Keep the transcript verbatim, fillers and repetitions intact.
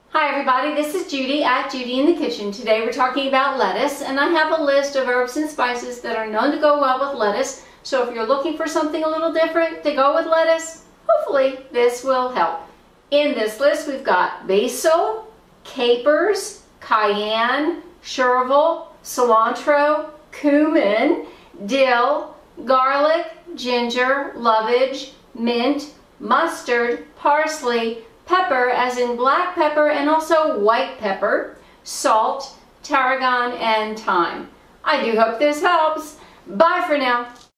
Hi everybody, this is Judy at Judy in the Kitchen. Today we're talking about lettuce, and I have a list of herbs and spices that are known to go well with lettuce. So if you're looking for something a little different to go with lettuce, hopefully this will help. In this list we've got basil, capers, cayenne, chervil, cilantro, cumin, dill, garlic, ginger, lovage, mint, mustard, parsley, pepper as in black pepper and also white pepper, salt, tarragon, and thyme. I do hope this helps. Bye for now.